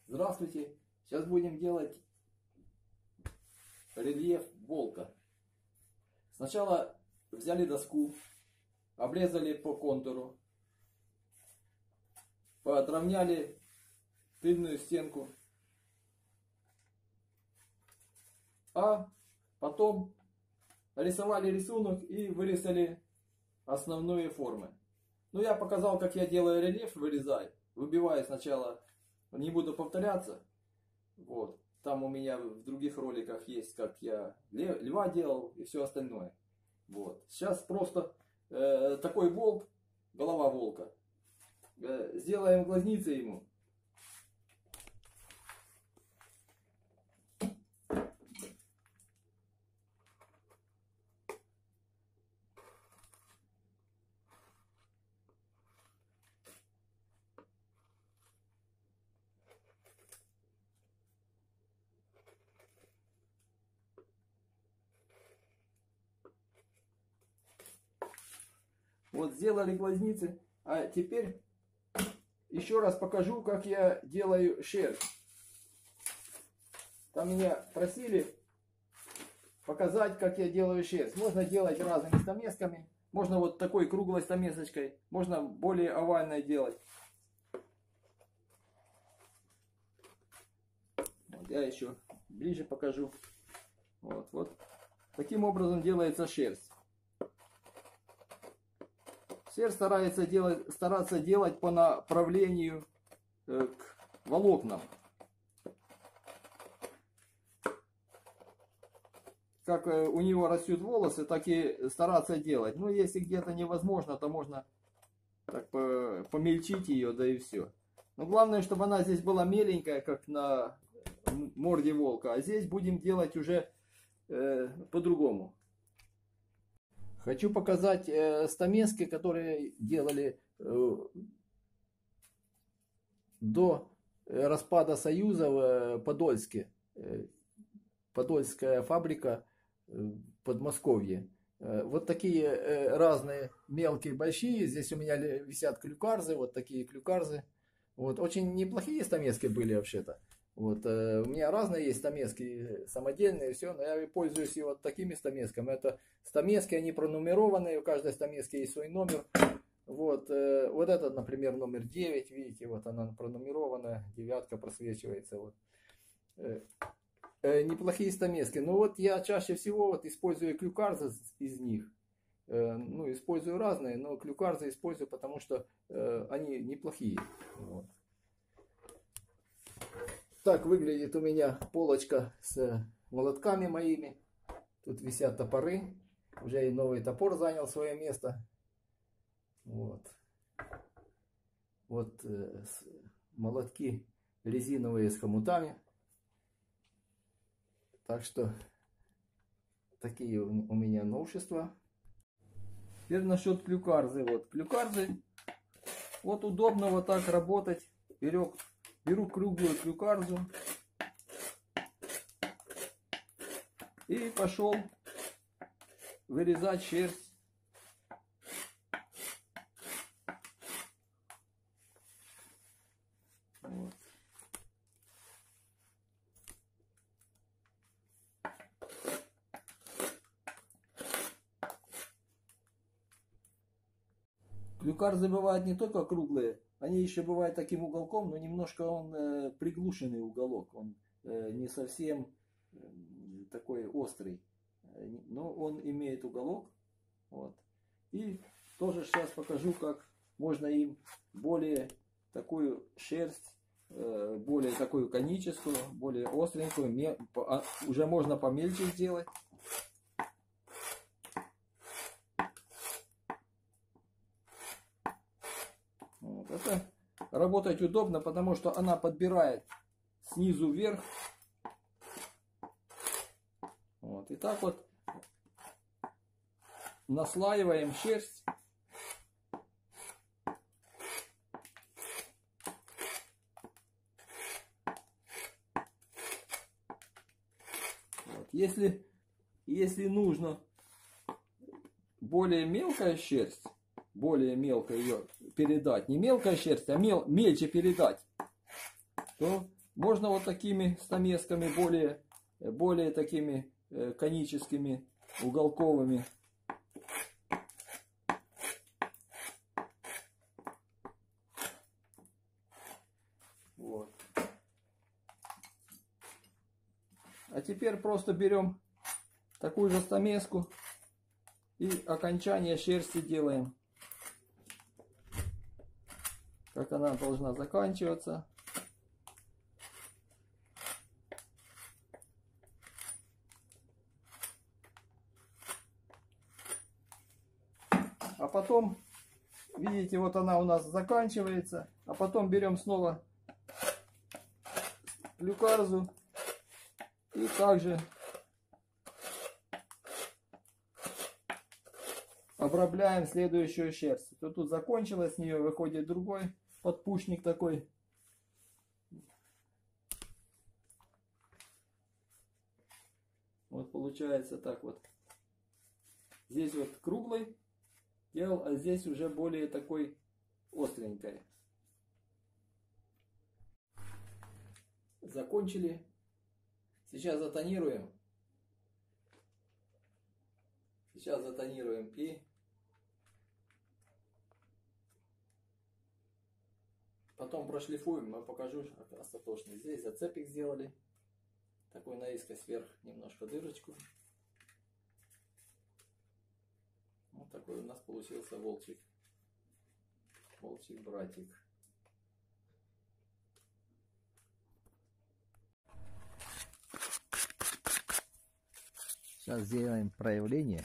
Здравствуйте! Сейчас будем делать рельеф волка. Сначала взяли доску, обрезали по контуру, подровняли тыльную стенку, а потом рисовали рисунок и вырезали основные формы. Ну, я показал, как я делаю рельеф, вырезаю. Выбиваю сначала, не буду повторяться. Вот. Там у меня в других роликах есть, как я льва делал и все остальное. Вот. Сейчас просто такой волк, голова волка. Сделаем глазницы ему. Вот сделали глазницы, а теперь еще раз покажу, как я делаю шерсть. Там меня просили показать, как я делаю шерсть. Можно делать разными стамесками, можно вот такой круглой стамесочкой, можно более овальной делать. Вот я еще ближе покажу. Вот таким образом делается шерсть. Шерсть стараться делать по направлению к волокнам. Как у него растут волосы, так и стараться делать. Но если где-то невозможно, то можно так помельчить ее, да и все. Но главное, чтобы она здесь была меленькая, как на морде волка. А здесь будем делать уже по-другому. Хочу показать стамески, которые делали до распада Союза в Подольске. Подольская фабрика в Подмосковье. Вот такие разные мелкие, большие. Здесь у меня висят клюкарзы, вот такие клюкарзы. Вот, очень неплохие стамески были вообще-то. Вот, у меня разные есть стамески, самодельные, все, но я пользуюсь и вот такими стамесками. Это стамески, они пронумерованные, у каждой стамески есть свой номер. Вот, вот этот, например, номер 9, видите, вот она пронумерованная, девятка просвечивается. Вот. Неплохие стамески. Но вот я чаще всего вот использую клюкарзы из них. Ну, использую разные, но клюкарзы использую, потому что они неплохие. Вот. Так выглядит у меня полочка с молотками моими. Тут висят топоры. Уже и новый топор занял свое место. Вот. Вот молотки резиновые с хомутами. Так что такие у меня новшества. Теперь насчет клюкарзы. Вот клюкарзы. Вот удобно вот так работать. Беру круглую клюкарзу и пошел вырезать шерсть. Вот. Клюкарзы бывают не только круглые, они еще бывают таким уголком, но немножко он приглушенный уголок, он не совсем такой острый, но он имеет уголок. Вот. И тоже сейчас покажу, как можно им более такую шерсть, более такую коническую, более остренькую, уже можно помельче сделать. Вот. Это работать удобно, потому что она подбирает снизу вверх. Вот. И так вот наслаиваем шерсть. Вот. Если нужно более мелкая шерсть, более мелко ее передать, не мелкая шерсть, а мельче передать, то Можно вот такими стамесками, более такими коническими, уголковыми. Вот. А теперь просто берем такую же стамеску и окончание шерсти делаем, как она должна заканчиваться. А потом, видите, вот она у нас заканчивается. А потом берем снова клюкарзу и также обрабляем следующую шерсть. То тут закончилось, с нее выходит другой подпушник такой. Вот получается так вот. Здесь вот круглый делал, а здесь уже более такой остренькой. Закончили. Сейчас затонируем. Сейчас затонируем и потом прошлифуем. Я покажу остаточно. Здесь зацепик сделали. Такой наискось вверх немножко дырочку. Вот такой у нас получился волчик. Волчий братик. Сейчас сделаем проявление.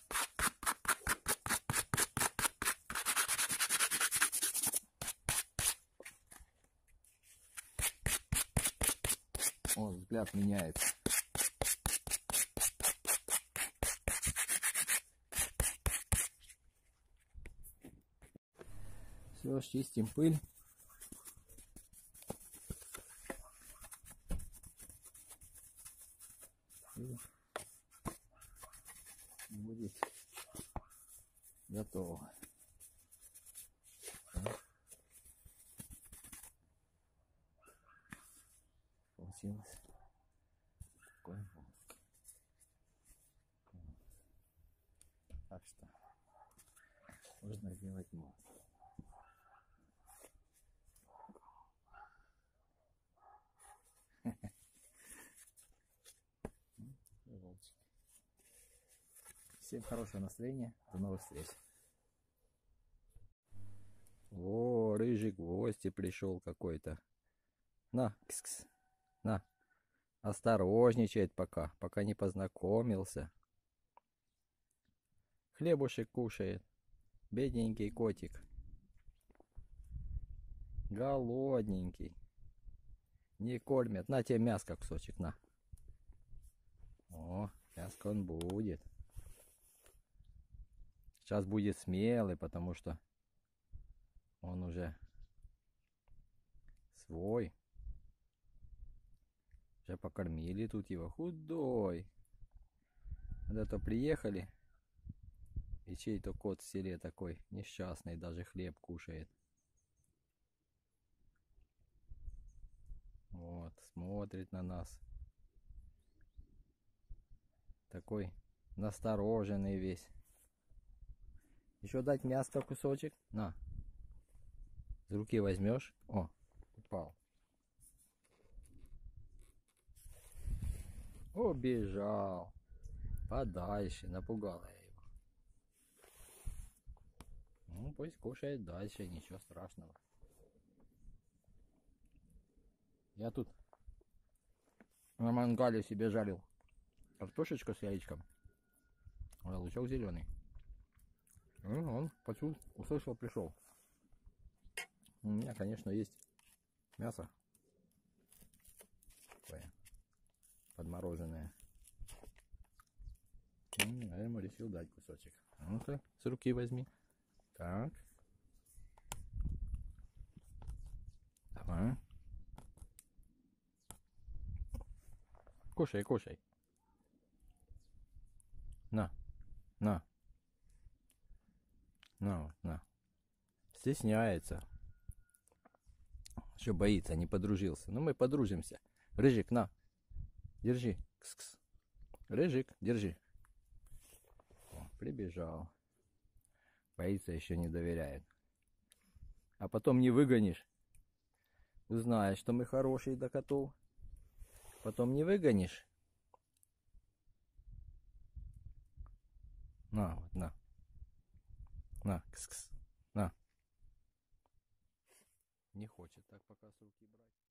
Вот взгляд меняется. Все, чистим пыль. И будет готово. Получилось такой вот. Так что можно делать масло. Всем хорошего настроения. До новых встреч. О, рыжий в гости пришел какой-то. На, кс-кс. На. Осторожничает пока не познакомился. Хлебушек кушает. Бедненький котик. Голодненький. Не кормят. На тебе мяско кусочек, на. О, мяско он будет. Сейчас будет смелый, потому что он уже свой. Уже покормили тут его. Худой. Вот это приехали. И чей-то кот в селе такой несчастный, даже хлеб кушает. Вот, смотрит на нас. Такой настороженный весь. Еще дать мяско кусочек? На. С руки возьмешь? О, упал. Убежал. Подальше, напугала я его. Ну, пусть кушает дальше, ничего страшного. Я тут на мангале себе жарил картошечку с яичком. Лучок зеленый. Он почул, услышал, пришел. У меня, конечно, есть мясо такое подмороженное. Я ему решил дать кусочек. Ну-ка, с руки возьми. Так. Давай. Кушай, кушай. На. На. На. Стесняется. Что боится, не подружился. Ну мы подружимся. Рыжик, на. Держи. Кс-кс. Рыжик, держи. О, прибежал. Боится, еще не доверяет. А потом не выгонишь. Знаешь, что мы хорошие до котов. Потом не выгонишь. На, вот, на. На, кс-кс. На. Не хочет так пока с руки брать.